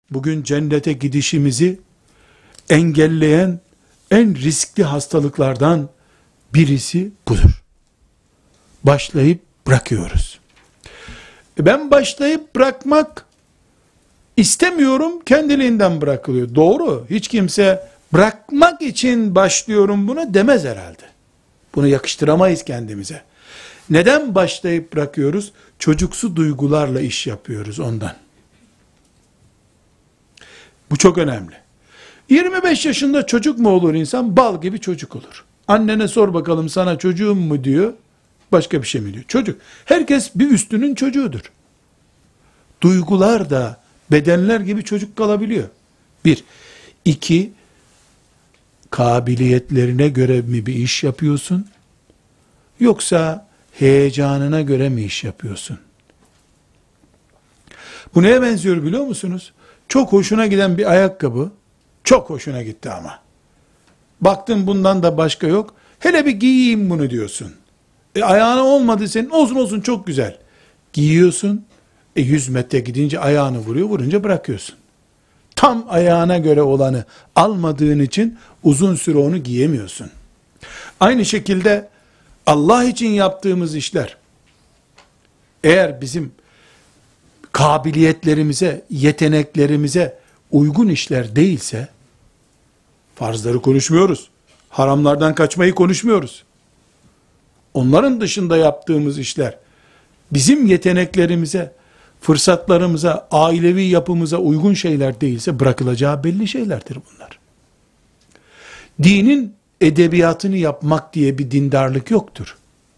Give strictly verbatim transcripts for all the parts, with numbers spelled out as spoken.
bugün cennete gidişimizi engelleyen en riskli hastalıklardan birisi budur. Başlayıp bırakıyoruz. E ben başlayıp bırakmak istemiyorum, kendiliğinden bırakılıyor. Doğru. Hiç kimse bırakmak için başlıyorum buna demez herhalde. Bunu yakıştıramayız kendimize. Neden başlayıp bırakıyoruz? Çocuksu duygularla iş yapıyoruz ondan. Bu çok önemli. yirmi beş yaşında çocuk mu olur insan? Bal gibi çocuk olur. Annene sor bakalım sana çocuğum mu diyor, başka bir şey mi diyor? Çocuk. Herkes bir üstünün çocuğudur. Duygular da bedenler gibi çocuk kalabiliyor. Bir. İki, kabiliyetlerine göre mi bir iş yapıyorsun? Yoksa heyecanına göre mi iş yapıyorsun? Bu neye benziyor biliyor musunuz? Çok hoşuna giden bir ayakkabı, çok hoşuna gitti ama. Baktın bundan da başka yok. Hele bir giyeyim bunu diyorsun. E ayağına olmadı senin, olsun olsun çok güzel. Giyiyorsun. E yüz metre gidince ayağını vuruyor, vurunca bırakıyorsun. Tam ayağına göre olanı almadığın için uzun süre onu giyemiyorsun. Aynı şekilde Allah için yaptığımız işler, eğer bizim kabiliyetlerimize, yeteneklerimize uygun işler değilse, farzları konuşmuyoruz. Haramlardan kaçmayı konuşmuyoruz. Onların dışında yaptığımız işler, bizim yeteneklerimize, fırsatlarımıza, ailevi yapımıza uygun şeyler değilse, bırakılacağı belli şeylerdir bunlar. Dinin edebiyatını yapmak diye bir dindarlık yoktur.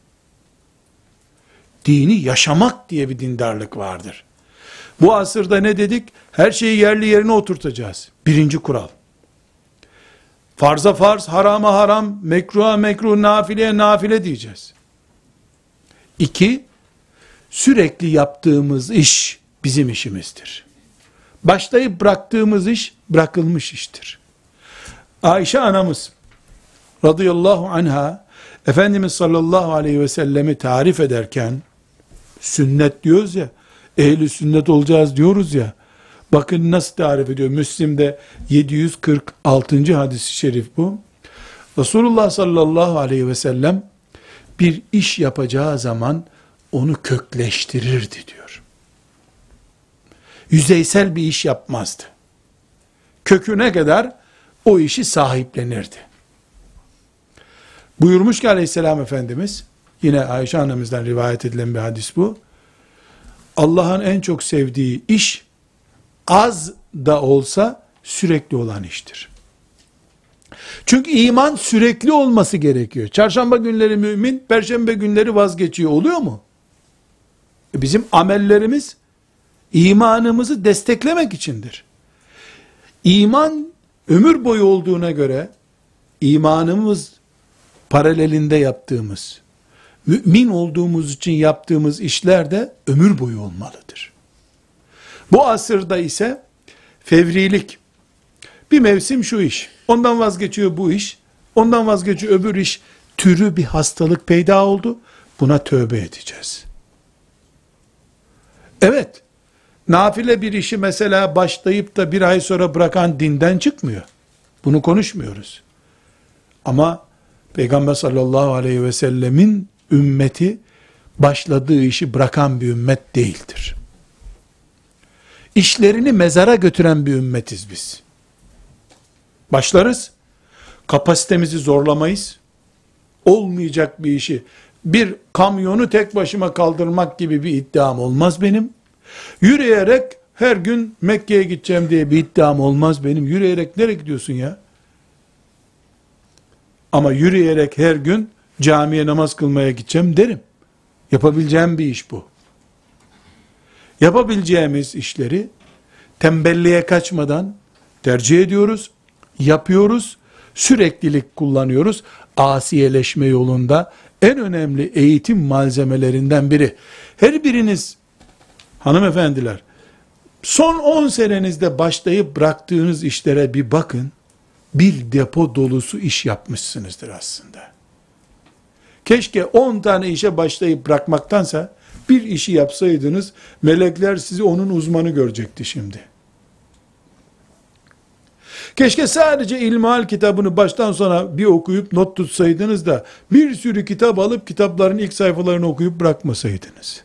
Dini yaşamak diye bir dindarlık vardır. Bu asırda ne dedik? Her şeyi yerli yerine oturtacağız. Birinci kural. Farza farz, harama haram, mekruha mekruh, nafileye nafile diyeceğiz. İki, sürekli yaptığımız iş bizim işimizdir. Başlayıp bıraktığımız iş bırakılmış iştir. Ayşe anamız radıyallahu anha, Efendimiz sallallahu aleyhi ve sellemi tarif ederken, sünnet diyoruz ya, ehli sünnet olacağız diyoruz ya, bakın nasıl tarif ediyor. Müslim'de yedi yüz kırk altıncı hadis-i şerif bu. Resulullah sallallahu aleyhi ve sellem bir iş yapacağı zaman onu kökleştirirdi diyor. Yüzeysel bir iş yapmazdı. Köküne kadar o işi sahiplenirdi. Buyurmuş ki aleyhisselam Efendimiz, yine Ayşe annemizden rivayet edilen bir hadis bu, Allah'ın en çok sevdiği iş, az da olsa sürekli olan iştir. Çünkü iman sürekli olması gerekiyor. Çarşamba günleri mümin, perşembe günleri vazgeçiyor. Oluyor mu? Bizim amellerimiz, imanımızı desteklemek içindir. İman, ömür boyu olduğuna göre, imanımız paralelinde yaptığımız, mümin olduğumuz için yaptığımız işler de ömür boyu olmalıdır. Bu asırda ise fevrilik, bir mevsim şu iş, ondan vazgeçiyor bu iş, ondan vazgeçiyor öbür iş, türü bir hastalık peyda oldu, buna tövbe edeceğiz. Evet, nafile bir işi mesela başlayıp da bir ay sonra bırakan dinden çıkmıyor. Bunu konuşmuyoruz. Ama Peygamber sallallahu aleyhi ve sellemin ümmeti başladığı işi bırakan bir ümmet değildir. İşlerini mezara götüren bir ümmetiz biz. Başlarız, kapasitemizi zorlamayız, olmayacak bir işi, bir kamyonu tek başıma kaldırmak gibi bir iddiam olmaz benim. Yürüyerek her gün Mekke'ye gideceğim diye bir iddiam olmaz benim. Yürüyerek nereye gidiyorsun ya? Ama yürüyerek her gün camiye namaz kılmaya gideceğim derim. Yapabileceğim bir iş bu. Yapabileceğimiz işleri tembelliğe kaçmadan tercih ediyoruz, yapıyoruz, süreklilik kullanıyoruz. Asiyeleşme yolunda en önemli eğitim malzemelerinden biri. Her biriniz hanımefendiler, son on senenizde başlayıp bıraktığınız işlere bir bakın, bir depo dolusu iş yapmışsınızdır aslında. Keşke on tane işe başlayıp bırakmaktansa, bir işi yapsaydınız, melekler sizi onun uzmanı görecekti şimdi. Keşke sadece İlmihal kitabını baştan sona bir okuyup not tutsaydınız da bir sürü kitap alıp kitapların ilk sayfalarını okuyup bırakmasaydınız.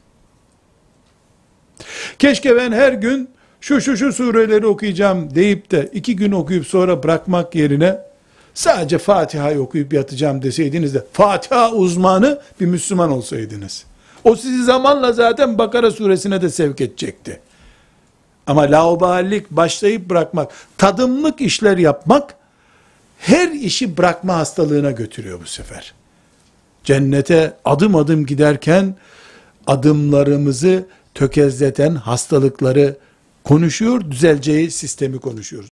Keşke ben her gün şu şu şu sureleri okuyacağım deyip de iki gün okuyup sonra bırakmak yerine sadece Fatiha'yı okuyup yatacağım deseydiniz de Fatiha uzmanı bir Müslüman olsaydınız. O sizi zamanla zaten Bakara suresine de sevk edecekti. Ama laubalilik, başlayıp bırakmak, tadımlık işler yapmak her işi bırakma hastalığına götürüyor bu sefer. Cennete adım adım giderken adımlarımızı tökezleten hastalıkları konuşuyor, düzeleceği sistemi konuşuyoruz.